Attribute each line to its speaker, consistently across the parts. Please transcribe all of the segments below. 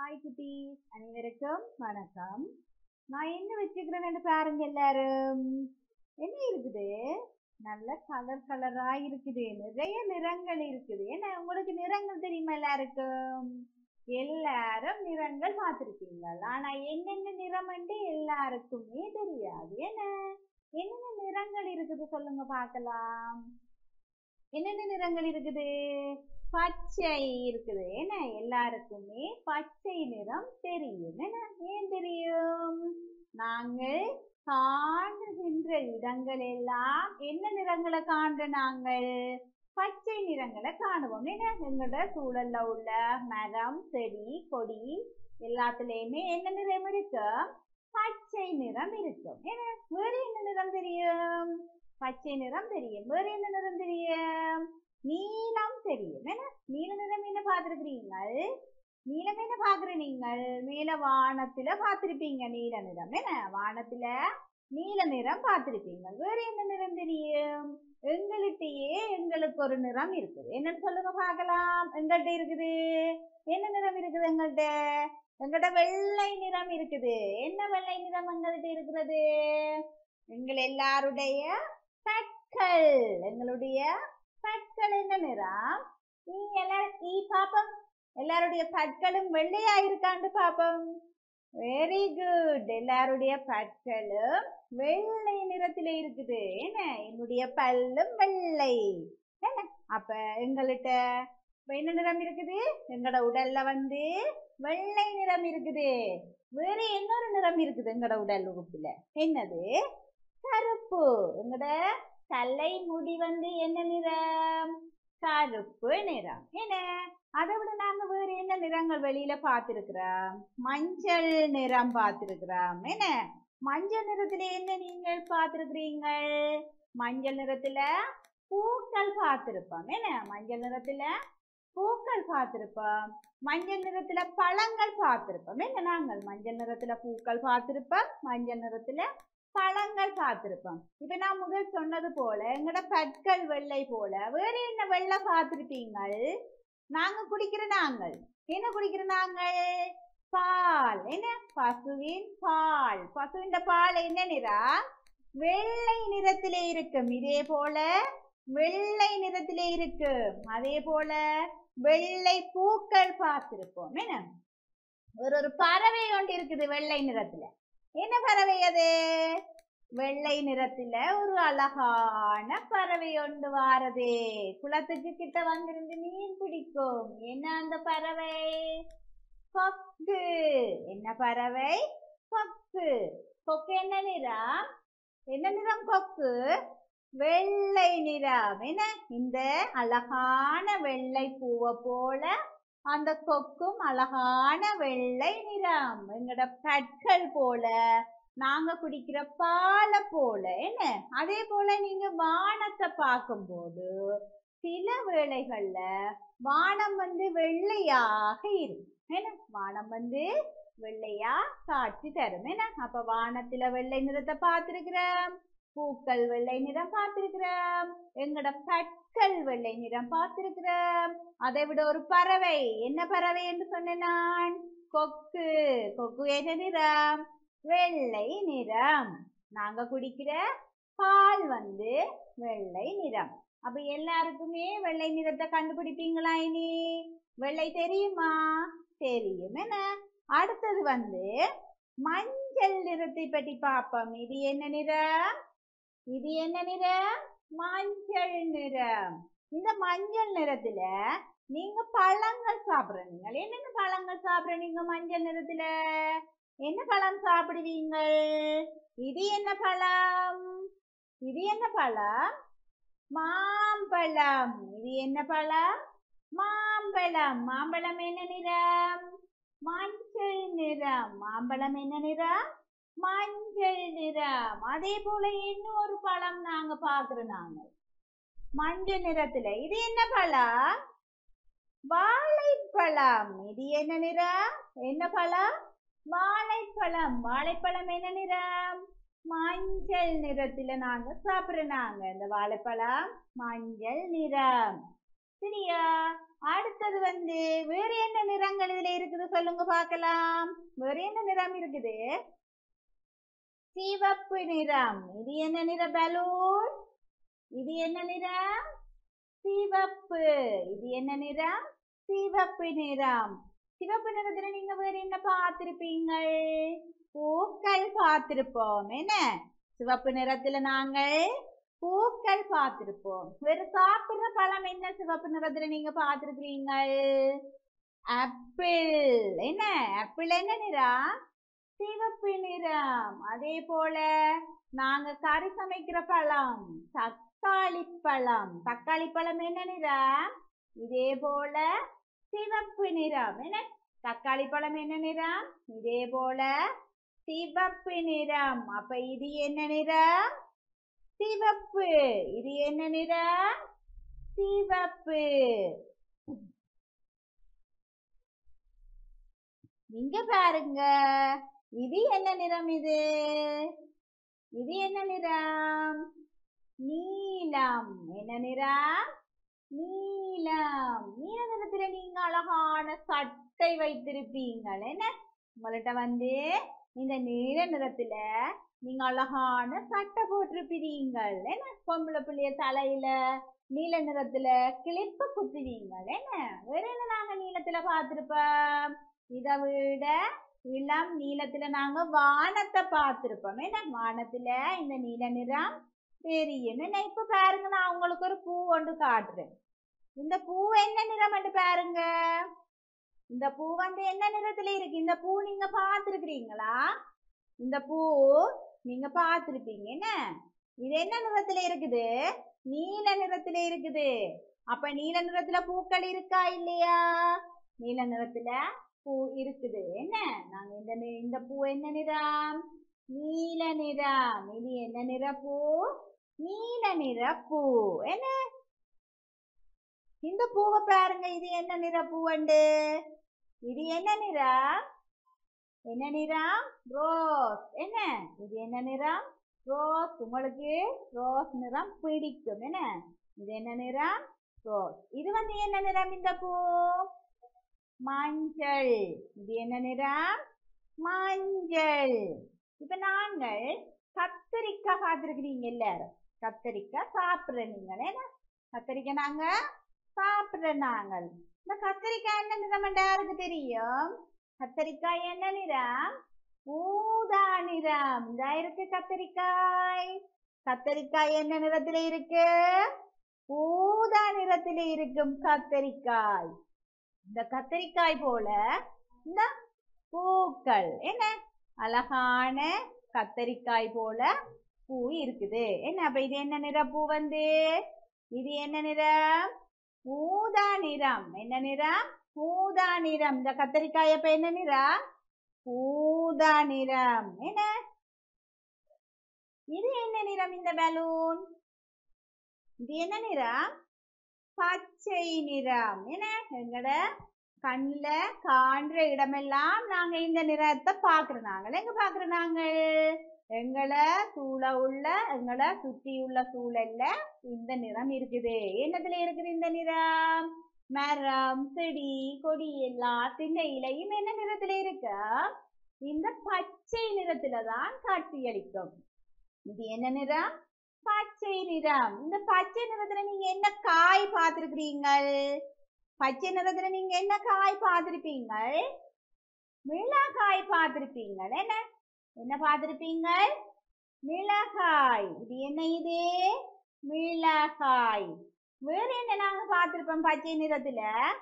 Speaker 1: Hi குட்டீஸ், அனைவருக்கும் வணக்கம். நான் என்ன வச்சுக்கிறேன்னு பாருங்க எல்லாரும். என்ன இருக்குது? நல்ல கலர் கலரா இருக்குது, நிறைய நிறங்கள் இருக்குது. என்ன உங்களுக்கு நிறங்கள் தெரியுமா? எல்லாருக்கும் எல்லாரும் நிறங்கள் பார்த்திருக்கீங்க. ஆனா என்னென்ன நிறம் என்று எல்லாருக்குமே தெரியாது. என்னென்ன நிறங்கள் இருக்குது சொல்லுங்க பார்க்கலாம். என்னென்ன நிறங்கள் இருக்குது? பச்சை இருக்குது. என்ன எல்லாருக்குமே பச்சை நிறம் தெரியும். என்ன ஏன் தெரியும்? நாங்கள் காணுகின்ற இடங்கள் எல்லாம் என்ன நிறங்களை காண்ற? நாங்கள் பச்சை நிறங்களை காணுவோம். என்ன எங்களோட சூழல்ல உள்ள மரம், செடி, கொடி எல்லாத்துலயுமே என்ன நிறம் இருக்கும்? பச்சை நிறம் இருக்கும். ஏன்னா வேறு என்ன நிறம் தெரியும்? பச்சை நிறம் தெரியும். வேறு என்ன நிறம் தெரியும்? நீலம் தெரியும். என்ன நீல நிறம் என்ன பார்த்திருக்கிறீங்கள்? நீலம் என்ன பாக்குற நீங்கள்? மேல வானத்துல பார்த்திருப்பீங்க நீல நிறம். என்ன வானத்துல நீல நிறம் பார்த்திருப்பீங்க. வேற என்ன நிறம் தெரியும்? எங்கள்கிட்டயே எங்களுக்கு ஒரு நிறம் இருக்குது. என்னன்னு சொல்லுங்க பார்க்கலாம். எங்கள்கிட்ட இருக்குது என்ன நிறம் இருக்குது? எங்கள்கிட்ட வெள்ளை நிறம் இருக்குது. என்ன வெள்ளை நிறம் எங்கள்கிட்ட இருக்கிறது? எங்கள் எல்லாருடைய பற்கள். எங்களுடைய பற்கள் என்ன நிறம்? நீங்க எல்லாரும் பாப்போம். எல்லாருடைய பற்களும் வெள்ளையா இருக்காண்டு பாப்போம். Very good. எல்லாருடைய பற்களும் வெள்ளை நிறத்தில இருக்குது. என்ன என்னுடைய பல்லும் வெள்ளை. என்ன அப்ப எங்கள்கிட்ட என்ன நிறம் இருக்குது? எங்களோட உடல்ல வெள்ளை நிறம் இருக்குது. வேற இன்னொரு நிறம் இருக்குது எங்களோட உடல் உறுப்புல. என்னது? கருப்பு. எங்களோட தலை முடி என்ன நிறம்? கருப்பு நிறம். என்ன அதை விட நாங்க வேற என்ன நிறங்கள் வெளியில பார்த்திருக்கிறோம்? மஞ்சள் நிறம் பார்த்திருக்கிறோம். என்ன மஞ்சள் நிறத்துல என்ன நீங்கள் பார்த்திருக்கிறீங்கள்? மஞ்சள் நிறத்துல பூக்கள் பார்த்திருப்போம். என்ன மஞ்சள் நிறத்துல பூக்கள் பார்த்திருப்போம். மஞ்சள் நிறத்துல பழங்கள் பார்த்திருப்போம். என்ன நாங்கள் மஞ்சள் நிறத்துல பூக்கள் பார்த்திருப்போம், மஞ்சள் நிறத்துல பழங்கள் பார்த்திருப்போம். இப்ப நான் முதல் சொன்னது போல எங்கட பற்கள் வெள்ளை போல வேற என்ன வெள்ளை பார்த்திருப்பீங்கள்? நாங்க குடிக்கிற நாங்கள் என்ன குடிக்கிற நாங்கள்? பால். என்ன பசுவின் பால். பசுவின் பால் என்ன நிறம்? வெள்ளை நிறத்திலே இருக்கும். இதே போல வெள்ளை நிறத்திலே இருக்கும். அதே போல வெள்ளை பூக்கள் பார்த்திருப்போம். என்ன ஒரு பறவை ஒன்று இருக்குது வெள்ளை நிறத்துல. என்ன பறவை அது? வெள்ளை நிறத்துல ஒரு அழகான பறவை ஒன்று வாரது. குளத்துக்கு கிட்ட வந்திருந்து மீன் பிடிக்கும். என்ன அந்த பறவை? கொக்கு. என்ன பறவை? கொக்கு. கொக்கு என்ன நிறம்? என்ன நிறம் கொக்கு? வெள்ளை நிறம். என்ன இந்த அழகான வெள்ளை பூவை போல அந்த கொக்கும் அழகான வெள்ளை நிறம். எங்கட பற்கள் போல நாங்க குடிக்கிற பாலை போல. என்ன அதே போல நீங்க வானத்தை பார்க்கும்போது சில வேளைகள்ல வானம் வெள்ளையாக இருக்கும். என்ன வானம் வெள்ளையா காட்சி தரும். என்ன அப்ப வானத்துல வெள்ளை நிறத்தை பார்த்திருக்கிறோம், பூக்கள் வெள்ளை நிறம் பார்த்திருக்கிறோம், எங்கட பற்கள் வெள்ளை நிறம் பார்த்திருக்கிறோம். அதை விட ஒரு பறவை. என்ன பறவை என்று சொன்னேன் நான்? கொக்கு. கொக்கு என்ன நிறம்? வெள்ளை நிறம். நாங்க குடிக்கிற பால் வெள்ளை நிறம். அப்ப எல்லாருக்குமே வெள்ளை நிறத்தை கண்டுபிடிப்பீங்களா? இனி வெள்ளை தெரியுமா? தெரியும். என்ன அடுத்தது மஞ்சள் நிறத்தை பற்றி பார்ப்போம். இது என்ன நிறம்? இது என்ன நிறம்? மஞ்சள் நிறம். இந்த மஞ்சள் நிறத்துல நீங்க பழங்கள் சாப்பிடுறீங்க. என்னென்ன பழங்கள் சாப்பிடுறீங்க மஞ்சள் நிறத்துல? என்ன பழம் சாப்பிடுவீங்க? இது என்ன பழம்? இது என்ன பழம்? மாம்பழம். இது என்ன பழம்? மாம்பழம். மாம்பழம் என்ன நிறம்? மஞ்சள் நிறம். மாம்பழம் என்ன நிறம்? மஞ்சள் நிறம். அதே போல இன்னும் ஒரு பழம் நாங்க பாக்குறோம். நாங்க மஞ்சள் நிறத்துல இது என்ன பழம்? வாழைப்பழம். இது என்ன நிறம்? என்ன பழம்? வாழைப்பழம். வாழைப்பழம் என்ன நிறம்? மஞ்சள் நிறத்துல நாங்க சாப்பிடுறோம். இந்த வாழைப்பழம் மஞ்சள் நிறம். சரியா? அடுத்தது வேற என்ன நிறங்கள் இதுல இருக்குது சொல்லுங்க பார்க்கலாம். வேற என்ன நிறம் இருக்குது? சிவப்பு நிறம். இது என்ன நிற பலூன்? இது என்ன நிறம்? சிவப்பு. இது என்ன நிறம்? சிவப்பு நிறம். சிவப்பு நிறத்துல நீங்க வேற என்ன பார்த்திருப்பீங்க? பூக்கள் பார்த்திருப்போம். என்ன சிவப்பு நிறத்துல நாங்கள் பூக்கள் பார்த்திருப்போம். வேற சாப்பிடுற பழம் என்ன சிவப்பு நிறத்துல நீங்க பார்த்திருக்கிறீங்க? ஆப்பிள். என்ன ஆப்பிள் என்ன நிறம்? சிவப்பு நிறம். அதே போல நாங்க கறி சமைக்கிற பழம் தக்காளி பழம். தக்காளி பழம் என்ன நிறம்? இதே போல சிவப்பு நிறம். என்ன தக்காளி பழம் என்ன நிறம்? இதே போல சிவப்பு நிறம். அப்ப இது என்ன நிறம்? சிவப்பு. இது என்ன நிறம்? சிவப்பு. இங்க பாருங்க, இது என்ன நிறம்? இது என்ன நிறம்? நீலம். என்ன நிறம்? நீலம். நீல நிறத்துல நீங்க அழகான சட்டை வைத்திருப்பீங்கள். என்ன உங்கள்கிட்ட இந்த நீல நிறத்துல நீங்க அழகான சட்டை போட்டிருப்பீங்கள். என்ன பொம்பளை பிள்ளைய தலையில நீல நிறத்துல கிளிப்ப குத்துவீங்கள். என்ன வேற என்ன நாங்க நீளத்துல பார்த்திருப்போம்? இதை விட இளம் நீளத்துல நாங்க வானத்தை பார்த்திருப்போம். என்ன வானத்துல இந்த நீல நிறம் தெரியும். என்ன இப்ப பாருங்க, நான் உங்களுக்கு ஒரு பூ ஒன்று காட்டுறேன். இந்த பூ என்ன நிறம் என்று பாருங்க. இந்த பூ என்ன நிறத்துல இருக்கு? இந்த பூ நீங்க பார்த்திருக்கிறீங்களா? இந்த பூ நீங்க பார்த்திருப்பீங்க. என்ன இது என்ன நிறத்துல இருக்குது? நீல நிறத்துல இருக்குது. அப்ப நீல நிறத்துல பூக்கள் இருக்கா இல்லையா? நீல நிறத்துல பூ இருக்குது. என்ன நாங்க இந்த பூ என்ன நிறம்? நீல நிறம். இது என்ன நிற பூ? நீல நிற பூ. என்ன இந்த பூவை பாருங்க, இது என்ன நிற பூவண்டு? இது என்ன நிறம்? என்ன நிறம்? ரோஸ். என்ன இது என்ன நிறம்? ரோஸ். உங்களுக்கு ரோஸ் நிறம் பிடிக்கும். என்ன இது என்ன நிறம்? ரோஸ். இது என்ன நிறம்? இந்த பூ மஞ்சள். இது என்ன நிறம்? மஞ்சள். இப்ப நாங்கள் கத்தரிக்காய் பார்த்திருக்கிறீங்க எல்லாரும். கத்தரிக்காய் சாப்பிடுற நீங்கள். என்ன கத்தரிக்காய் நாங்க சாப்பிடுற நாங்கள். இந்த கத்தரிக்காய் என்ன நிறம் யாருக்கு தெரியும்? கத்தரிக்காய் என்ன நிறம்? ஊதா நிறம். இதா இருக்கு கத்தரிக்காய். கத்தரிக்காய் என்ன நிறத்துல இருக்கு? ஊதா நிறத்துல இருக்கும் கத்தரிக்காய். இந்த கத்தரிக்காய் போல இந்த பூக்கள் என்ன அழகான கத்தரிக்காய் போல பூ இருக்குது. என்ன அப்ப இது என்ன நிற பூ? இது என்ன நிறம்? ஊதா நிறம். என்ன நிறம்? ஊதா நிறம். இந்த கத்தரிக்காய் அப்ப என்ன நிறம்? ஊதா நிறம். என்ன இது என்ன நிறம்? இந்த பலூன் இது என்ன நிறம்? பச்சை நிறம். என்ன எங்கட கண்ணுல காண்ற இடமெல்லாம் நாங்க இந்த நிறத்தை பாக்குறோம். நாங்கள் எங்க பாக்குறோம்? நாங்கள் எங்களை எங்களை சுத்தி உள்ள சூழல்ல இந்த நிறம் இருக்குது. என்னத்துல இருக்குது இந்த நிறம்? மரம், செடி, கொடி எல்லாத்தின் இலையும் என்ன நிறத்துல இருக்கு? இந்த பச்சை நிறத்துலதான் காட்சியளிக்கும். இது என்ன நிறம்? பச்சை நிறம். இந்த பச்சை நிறத்துல நீங்க என்ன காய் பார்த்திருக்கிறீங்கள்? பச்சை நிறத்துல நீங்க என்ன காய் பார்த்திருப்பீங்கள்? மிளகாய் பார்த்திருப்பீங்கள். என்ன என்ன பார்த்திருப்பீங்கள்? மிளகாய். இது என்ன? இது மிளகாய். வேற என்ன நாங்க பார்த்திருப்போம் பச்சை நிறத்துல?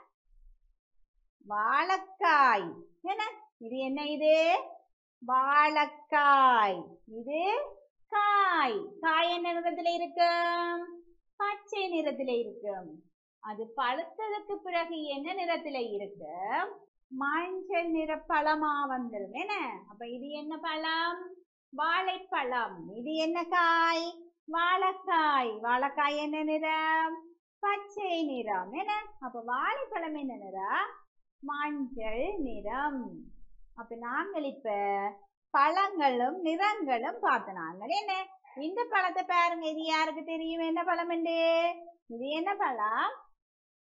Speaker 1: வாழைக்காய். என்ன இது என்ன? இது வாழைக்காய். இது காய். காய் என்ன நிறத்துல இருக்கும்? பச்சை நிறத்துல இருக்கும். அது பழுத்ததுக்கு பிறகு என்ன நிறத்துல இருக்கு? மஞ்சள் நிற பழமா வந்துடும். என்ன அப்ப இது என்ன பழம்? வாழைப்பழம். இது என்ன காய்? வாழைக்காய். வாழைக்காய் என்ன நிறம்? பச்சை நிறம். என்ன அப்ப வாழைப்பழம் என்ன நிறம்? மஞ்சள் நிறம். அப்ப நாங்கள் இப்ப பழங்களும் நிறங்களும் பார்த்தோம். என்ன இந்த பழத்தை பாருங்க, இது யாருக்கு தெரியும் என்ன பழம்? இது என்ன பழம்?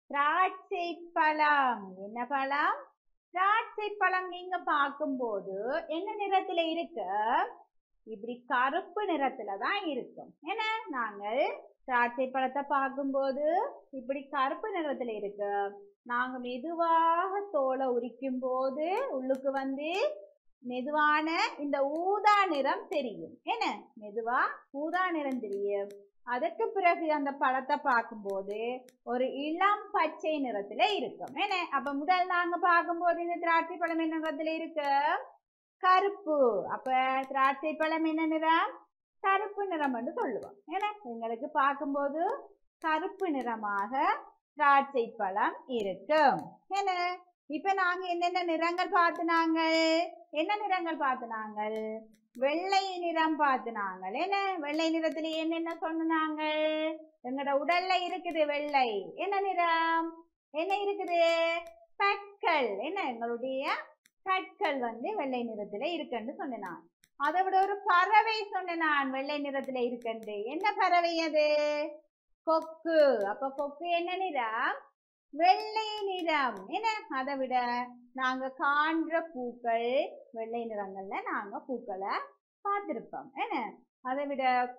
Speaker 1: திராட்சை பழம். என்ன பழம்? திராட்சை பழம். நீங்க பார்க்கும்போது என்ன நிறத்துல இருக்கு? இப்படி கருப்பு நிறத்துல தான் இருக்கும். ஏன்னா நாங்கள் திராட்சை பழத்தை பார்க்கும்போது இப்படி கருப்பு நிறத்துல இருக்கு. நாங்க மெதுவாக தோலை உரிக்கும் போது உள்ளுக்கு வந்து மெதுவான இந்த ஊதா நிறம் தெரியும். என்ன மெதுவா ஊதா நிறம் தெரியும். அதுக்கு பிறகு அந்த பழத்தை பார்க்கும்போது ஒரு இளம் பச்சை நிறத்துல இருக்கும். என்ன அப்ப முதல் நாங்க பார்க்கும்போது இந்த திராட்சை பழம் என்ன நிறத்துல இருக்கு? கருப்பு. அப்ப திராட்சை பழம் என்ன நிறம்? கருப்பு நிறம் என்று சொல்லுவோம். ஏன்னா எங்களுக்கு பார்க்கும்போது கருப்பு நிறமாக திராட்சை பழம் இருக்கும். என்ன இப்ப நாங்க என்னென்ன நிறங்கள் பார்த்துனாங்க? என்ன நிறங்கள் பார்த்துனாங்க? வெள்ளை நிறம் பார்த்துனாங்க. என்ன வெள்ளை நிறத்துல என்னென்ன சொன்னாங்க? எங்களோட உடல்ல இருக்குது வெள்ளை. என்ன நிறம்? என்ன இருக்குது? பற்கள். என்ன எங்களுடைய பற்கள் வந்து வெள்ளை நிறத்துல இருக்குன்னு சொன்னான். அதை விட ஒரு பறவை சொன்னான் வெள்ளை நிறத்துல இருக்குன்னு. என்ன பறவை அது? கொக்கு. அப்ப கொக்கு என்ன நிறம்? வெள்ளை நிறம். என்ன அதை விட நாங்க காண்ற பூக்கள் வெள்ளை நிறங்கள்ல நாங்க பூக்களை பார்த்திருப்போம். என்ன அதை விட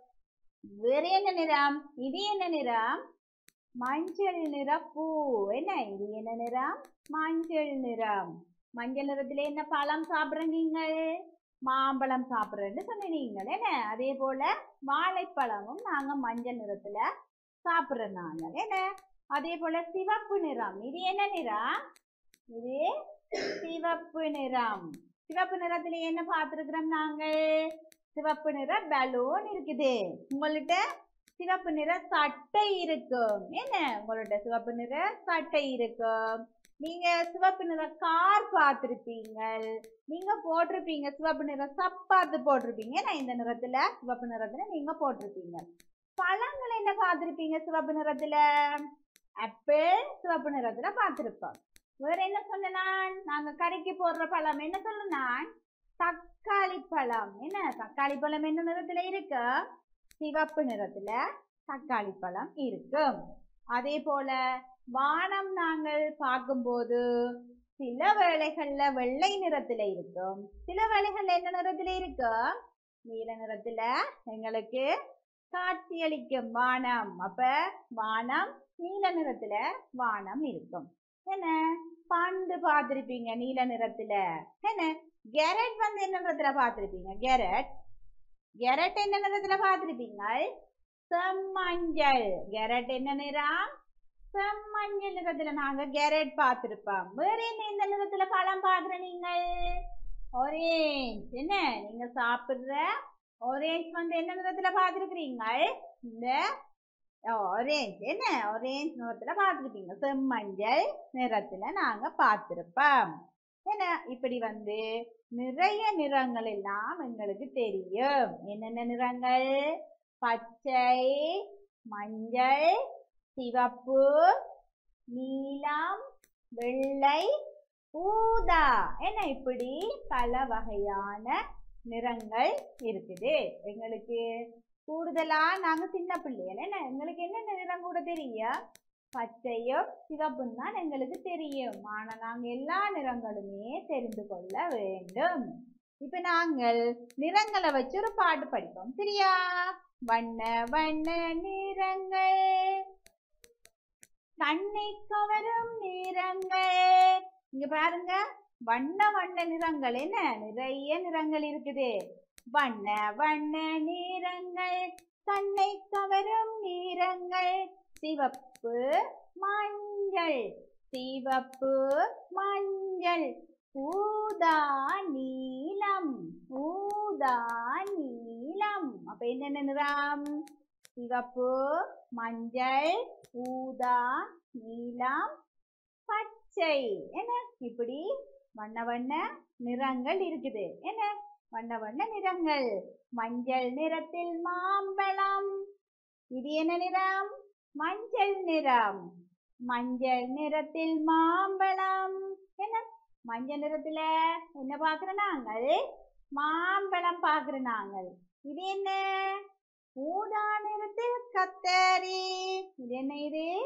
Speaker 1: வேற என்ன நிறம்? இது என்ன நிறம்? மஞ்சள் நிற பூ. என்ன இது என்ன நிறம்? மஞ்சள் நிறம். மஞ்சள் நிறத்துல என்ன பழம் சாப்பிடுற நீங்கள்? மாம்பழம் சாப்பிடுறேன்னு சொன்னீங்க. என்ன அதே போல வாழைப்பழமும் நாங்க மஞ்சள் நிறத்துல சாப்பிடுறோம் நாங்க. என்ன அதே போல சிவப்பு நிறம். இது என்ன நிறம்? இது சிவப்பு நிறம். சிவப்பு நிறத்துல என்ன பார்த்திருக்கிறோம் நாங்கள்? சிவப்பு நிற பலூன் இருக்குது. உங்கள்கிட்ட சிவப்பு நிற சட்டை இருக்கும். என்ன உங்கள்கிட்ட சிவப்பு நிற சட்டை இருக்கும். நீங்க சிவப்பு நிற கார் பார்த்திருப்பீங்க. நீங்க போட்டிருப்பீங்க சிவப்பு நிற சப்பாத்து போட்டிருப்பீங்க. நான் இந்த நிறத்துல சிவப்பு நிறத்துல நீங்க போட்டிருப்பீங்க. பழங்கள் என்ன பார்த்திருப்பீங்க சிவப்பு நிறத்துல? ஆப்பிள் சிவப்பு நிறத்துல பார்த்திருப்போம். வேற என்ன சொன்னான்? நாங்க கறிக்கு போடுற பழம் என்ன சொன்னான்? தக்காளி பழம். என்ன தக்காளி பழம் என்ன நிறத்துல இருக்கு? சிவப்பு நிறத்துல தக்காளி பழம் இருக்கும். அதே போல வானம் நாங்கள் பார்க்கும்போது சில வேளைகள்ல வெள்ளை நிறத்துல இருக்கும். சில வேளைகள்ல என்ன நிறத்துல இருக்கும்? நீல நிறத்துல எங்களுக்கு காட்சியளிக்கும் வானம். அப்ப வானம் நீல நிறத்துல வானம் இருக்கும். என்ன பந்து பார்த்திருப்பீங்க நீல நிறத்துல. என்ன கேரட் வந்து என்ன நிறத்துல பார்த்திருப்பீங்க? கேரட் கேரட் என்ன நிறத்துல பார்த்திருப்பீங்க? செம்மஞ்சள். கேரட் என்ன நிறம்? செம்மஞ்சள் நிறத்துல நாங்க கேரட் பார்த்திருப்போம். வேற என்ன இந்த நிறத்துல பழம் பார்க்கிற நீங்கள்? ஆரஞ்சு. என்ன நீங்க சாப்பிடுற ஆரஞ்சு வந்து என்ன நிறத்துல பார்த்திருக்கிறீங்க? இந்த ஆரஞ்சு. என்ன ஆரஞ்சு நிறத்துல பார்த்திருப்பீங்க. செம்மஞ்சள் நிறத்துல நாங்க பார்த்திருப்போம். என்ன இப்படி வந்து நிறைய நிறங்கள் எல்லாம் எங்களுக்கு தெரியும். என்னென்ன நிறங்கள்? பச்சை, மஞ்சள், சிவப்பு, நீலம், வெள்ளை, ஊதா. என்ன இப்படி பல வகையான நிறங்கள் இருக்குது. எங்களுக்கு கூடுதலா நாங்க சின்ன பிள்ளைகள். என்ன எங்களுக்கு என்னென்ன நிறம் கூட தெரியும்? பச்சையும் சிவப்பும் தான் எங்களுக்கு தெரியும். ஆனா நாங்க எல்லா நிறங்களுமே தெரிந்து கொள்ள வேண்டும். இப்ப நாங்கள் நிறங்களை வச்சு ஒரு பாட்டு படிப்போம். சரியா? வண்ண வண்ண நிறங்கள் கண்ணை கவரும் நிறங்கள். இங்க பாருங்க வண்ண வண்ண நிறங்கள். என்ன நிறைய நிறங்கள் இருக்குது. வண்ண வண்ண நிறங்கள் கண்ணை கவரும் நிறங்கள் சிவப்பு மஞ்சள் சிவப்பு மஞ்சள் ஊதா நீலம் ஊதா நீலம். அப்ப என்னென்ன நிறம்? சிவப்பு மஞ்சள் ஊதா நீலம் பச்சை. என்ன இப்படி வண்ண வண்ண நிறங்கள் இருக்குது. என்ன வண்ண வண்ண நிறங்கள். மஞ்சள் நிறத்தில் மாம்பழம். இது என்ன நிறம்? மஞ்சள் நிறம். மஞ்சள் நிறத்தில் மாம்பழம். என்ன மஞ்சள் நிறத்துல என்ன பாக்குற நாங்கள்? மாம்பழம் பாக்குற நாங்கள். இது என்ன? ஊதா நிறத்தில் கத்தரி. இது என்ன? இது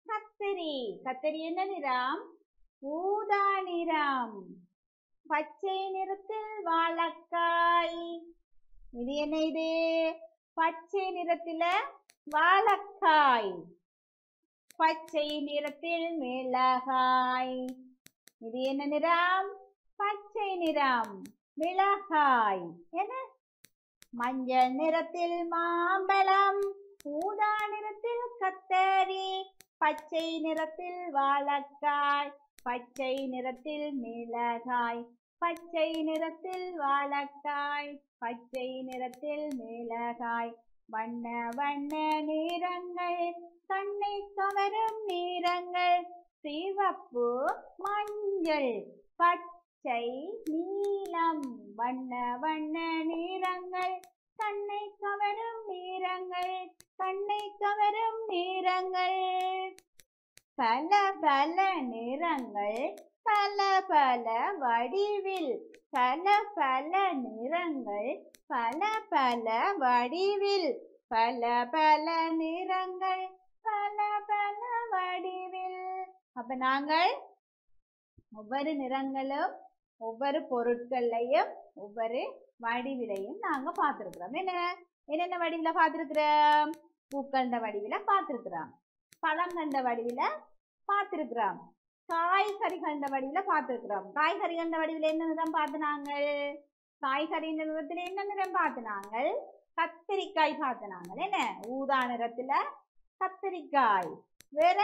Speaker 1: கத்தரி. கத்தரி என்ன நிறம்? ஊதா நிறம். பச்சை நிறத்தில் வாழைக்காய். இது என்ன? இது பச்சை நிறத்தில வாழைக்காய். பச்சை நிறத்தில் மிளகாய். இது என்ன நிறம்? பச்சை நிறம், மிளகாய். என்ன? மஞ்சள் நிறத்தில் மாம்பழம். ஊதா நிறத்தில் கத்தரி. பச்சை நிறத்தில் வாழைக்காய். பச்சை நிறத்தில் மிளகாய். பச்சை நிறத்தில் வாழைக்காய். பச்சை நிறத்தில் மிளகாய். வண்ண வண்ண நிறங்கள், கண்ணை கவரும் நிறங்கள். சிவப்பு, மஞ்சள், பச்சை, நீலம். வண்ண வண்ண நிறங்கள், கண்ணை கவரும் நிறங்கள். கண்ணை கவரும் நிறங்கள். பல பல நிறங்கள், பல பல வடிவில். பல பல நிறங்கள், பல பல வடிவில். பல பல நிறங்கள், பல பல வடிவில். அப்ப நாங்கள் ஒவ்வொரு நிறங்களும் ஒவ்வொரு பொருட்களையும் ஒவ்வொரு வடிவிலையும் நாங்க பார்த்திருக்கிறோம். என்னென்ன வடிவில பார்த்திருக்கிறோம்? பூக்கண்ட வடிவில பார்த்திருக்கிறோம். பழங்கண்ட வடிவில பார்த்திருக்கிறோம். காய்கறி கண்ட வடிவில பார்த்திருக்கிறோம். காய்கறி கண்ட வடிவில என்ன நிறம் பார்த்து நாங்கள்? காய்கறி நிறத்துல என்ன நிறம் பார்த்து நாங்கள்? கத்திரிக்காய் பார்த்து நாங்கள். என்ன? ஊதா நிறத்துல கத்திரிக்காய். வேற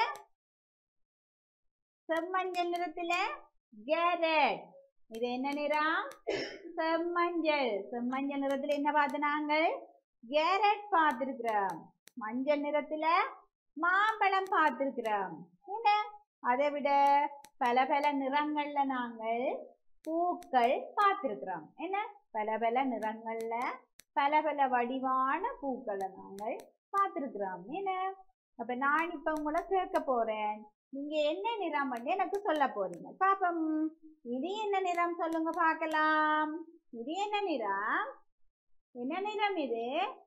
Speaker 1: செம்மஞ்சள் நிறத்துல கேரட். இது என்ன நிறம்? செம்மஞ்சள். செம்மஞ்சள் நிறத்துல என்ன பார்த்து நாங்கள்? கேரட் பார்த்திருக்கிறோம். மஞ்சள் நிறத்துல மாம்பழம் பார்த்திருக்கிறோம். என்ன? அதை விட பல பல நிறங்கள்ல நாங்கள் பூக்கள் பார்த்திருக்கிறோம். என்ன? பல பல நிறங்கள்ல பல பல வடிவான பூக்களை நாங்கள் பார்த்திருக்கிறோம். என்ன? அப்ப நான் இப்ப உங்களை கேட்க போறேன். நீங்க என்ன நிறம் வந்து எனக்கு சொல்ல போறீங்க. பாப்பம். இது என்ன நிறம் சொல்லுங்க பார்க்கலாம். இது என்ன நிறம்? என்ன நிறம் இது?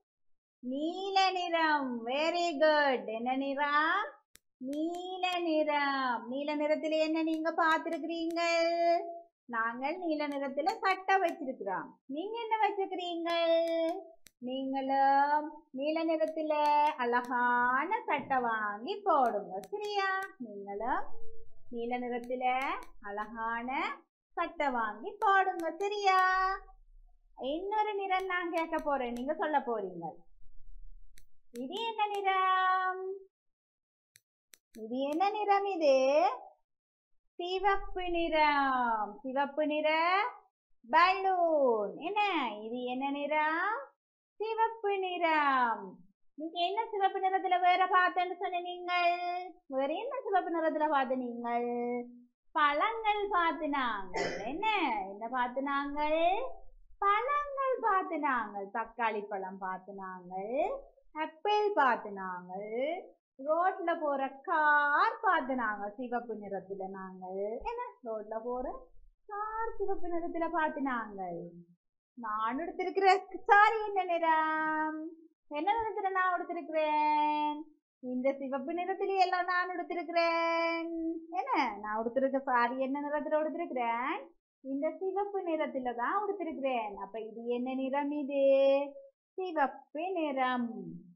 Speaker 1: நீல நிறம். Very good. என்ன நிறம்? நீல நிறம். நீல நிறத்துல என்ன நீங்க பார்த்திருக்கிறீங்க? நாங்கள் நீல நிறத்துல சட்டை வச்சிருக்கிறோம். நீங்க என்ன வச்சிருக்கிறீங்க? நீங்களும் நீல நிறத்துல அழகான சட்டை வாங்கி போடுங்க. சரியா? நீங்களும் நீல நிறத்துல அழகான சட்டை வாங்கி போடுங்க. சரியா? இன்னொரு நிறம் நான் கேட்க போறேன். நீங்க சொல்ல போறீங்க. இது என்ன நிறம்? இது என்ன நிறம்? இது சிவப்பு நிறம். சிவப்பு நிற பலூன். என்ன? இது என்ன நிறம்? சிவப்பு நிறம். நீங்க என்ன சிவப்பு நிறத்துல வேற பார்த்தேன்னு சொன்ன நீங்கள்? வேற என்ன சிவப்பு நிறத்துல பார்த்து நீங்கள்? பழங்கள் பார்த்து நாங்கள். என்ன என்ன பார்த்து நாங்கள்? பழங்கள் பார்த்து நாங்கள். தக்காளி பழம் பார்த்து நாங்கள். ஆப்பிள் பார்த்து நாங்கள். ரோட்ல போற கார் பார்த்து நாங்கள். சிவப்பு நிறத்துல நாங்கள். என்ன? ரோட்ல போற கார் சிவப்பு நிறத்துல பார்த்து நாங்கள். நான் எடுத்திருக்கிற சாரி என்ன நிறம்? என்ன நிறத்துல நான் எடுத்திருக்கிறேன்? இந்த சிவப்பு நிறத்திலே எல்லாம் நான் எடுத்திருக்கிறேன். என்ன? நான் எடுத்திருக்க சாரி என்ன நிறத்துல எடுத்திருக்கிறேன்? இந்த சிவப்பு நிறத்துல தான் எடுத்திருக்கிறேன். அப்ப இது என்ன நிறம்? இது சிவப்பு நிறம்.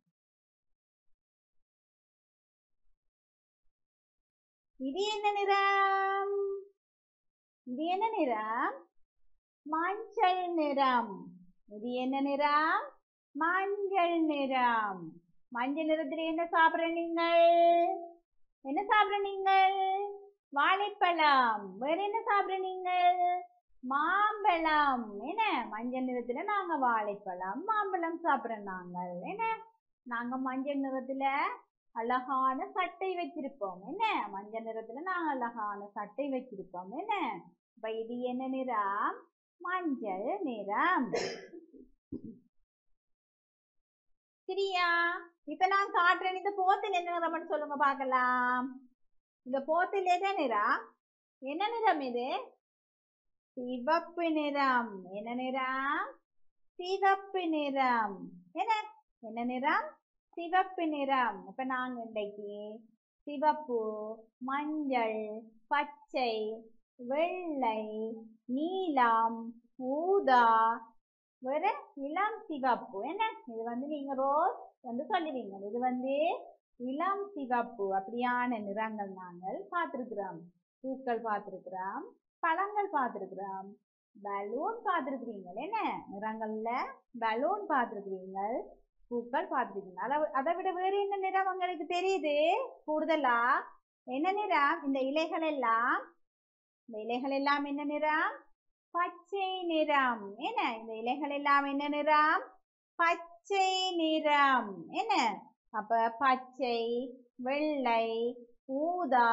Speaker 1: இது என்ன நிறம்? இது என்ன நிறம்? மஞ்சள் நிறம். இது என்ன நிறம்? மஞ்சள் நிறம். மஞ்சள் நிறத்துல என்ன சாப்பிடுற நீங்கள்? என்ன சாப்பிடுற நீங்கள்? வாழைப்பழம். வேற என்ன சாப்பிடுற நீங்கள்? மாம்பழம். என்ன? மஞ்சள் நிறத்துல நாங்க வாழைப்பழம் மாம்பழம் சாப்பிடுறோம் நாங்கள். என்ன? நாங்க மஞ்சள் நிறத்துல அழகான சட்டை வச்சிருப்போம். என்ன? மஞ்சள் நிறத்துல நாங்க அழகான சட்டை வச்சிருப்போம். என்ன? இப்ப இது என்ன நிறம்? மஞ்சள் நிறம். சரியா? இப்ப நான் காட்டுறேன். இந்த போத்தில் என்ன நிறம் சொல்லுங்க பார்க்கலாம். இந்த போத்தில் என்ன நிறம்? என்ன நிறம் இது? சிவப்பு நிறம். என்ன நிறம்? சிவப்பு நிறம். என்ன? என்ன நிறம்? சிவப்பு நிறம். இப்ப நாங்க இன்றைக்கு சிவப்பு, மஞ்சள், பச்சை, வெள்ளை, நீலம், ஊதா, வேற இளம் சிவப்பு. என்ன இது நீங்க ரோஸ் சொல்லுவீங்க. இது இளம் சிவப்பு. அப்படியான நிறங்கள் நாங்கள் பார்த்திருக்கிறோம். பூக்கள் பார்த்திருக்கிறோம், பழங்கள் பார்த்திருக்கிறோம், பலூன் பார்த்திருக்கிறீங்க. என்ன நிறங்கள்ல பலூன் பார்த்திருக்கிறீங்க, பூக்கள் பார்த்திருக்கீங்க. அதை விட வேற என்ன நிறம் உங்களுக்கு தெரியுது கூடுதலா? என்ன நிறம்? இந்த இலைகள் எல்லாம் என்ன நிறம்? பச்சை நிறம். என்ன இந்த இலைகள் எல்லாம் என்ன நிறம்? பச்சை நிறம். என்ன அப்ப பச்சை, வெள்ளை, ஊதா,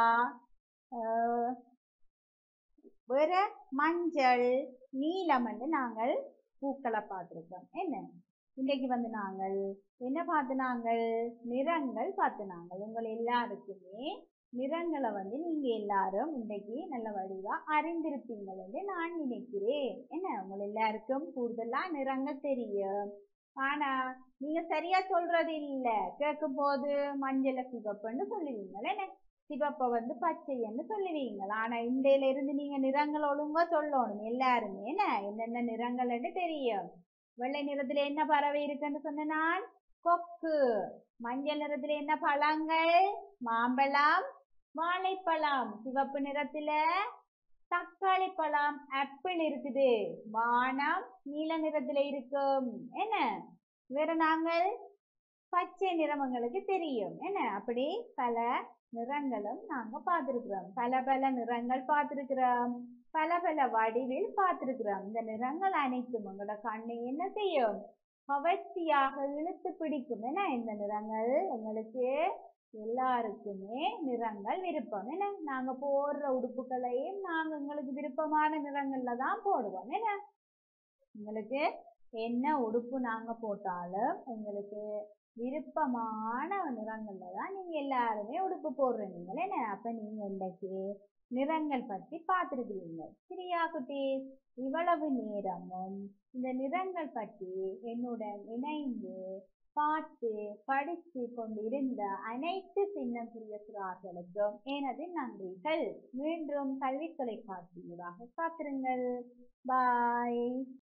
Speaker 1: வேற மஞ்சள், நீலம் என்று நாங்கள் பூக்களை பார்த்திருக்கோம். என்ன இன்றைக்கு நாங்கள் என்ன பார்த்து நிறங்கள் பார்த்து உங்கள் எல்லாருக்குமே நிறங்களை நீங்க எல்லாரும் இன்றைக்கு நல்ல வடிவா அறிந்திருப்பீங்கள் என்று நான் நினைக்கிறேன். என்ன உங்கள் எல்லாருக்கும் கூடுதலா நிறங்கள் தெரியும். ஆனா நீங்க சரியா சொல்றது இல்ல. கேட்கும் போது மஞ்சள சிவப்புன்னு சொல்லுவீங்க. என்ன சிவப்பை பச்சைன்னு சொல்லுவீங்க. ஆனா இண்டையில இருந்து நீங்க நிறங்கள் ஒழுங்கா சொல்லணும் எல்லாருமே. என்ன என்னென்ன நிறங்கள் என்று தெரியும். வெள்ளை நிறத்துல என்ன பறவை இருக்குன்னு சொன்ன நான்? கொக்கு. மஞ்சள் நிறத்துல என்ன பழங்கள்? மாம்பழம், வாழைப்பழம். சிவப்பு நிறத்துல தக்காளி பழம், ஆப்பிள் இருக்குது. வானம் நீல நிறத்துல இருக்கும். என்ன வேற நாங்கள் பச்சை நிறங்களுக்கு தெரியும். என்ன அப்படி பல நிறங்களும் நாங்க பார்த்திருக்கிறோம். பல பல நிறங்கள் பார்த்திருக்கிறோம், பல பல வடிவில் பார்த்திருக்கிறோம். இந்த நிறங்கள் அனைத்தும் உங்களோட கண்ணை என்ன செய்யும்? கவர்ச்சியாக இழுத்து பிடிக்கும். ஏன்னா இந்த நிறங்கள் எங்களுக்கு எல்லாருக்குமே நிறங்கள் விருப்பம். ஏன்னா நாங்க போடுற உடுப்புகளையும் நாங்க எங்களுக்கு விருப்பமான நிறங்கள்ல தான் போடுவோம். ஏன்னா எங்களுக்கு என்ன உடுப்பு நாங்க போட்டாலும் எங்களுக்கு விருப்பமான நிறங்கள்ல தான் நீங்க எல்லாருமே உடுப்பு போடுறீங்க. என்ன அப்ப நீங்க இன்னைக்கு நிறங்கள் பற்றி பார்த்திருக்கிறீங்க. சரியா குட்டீஸ்? இவ்வளவு நேரமும் இந்த நிறங்கள் பற்றி என்னுடன் இணைந்து பார்த்து படித்து கொண்டிருந்த அனைத்து சின்ன சிறிய சிறார்களுக்கும் எனது நன்றிகள். மீண்டும் கல்வி தொலைக்காட்சியூடாக காத்திருங்கள். பாய்.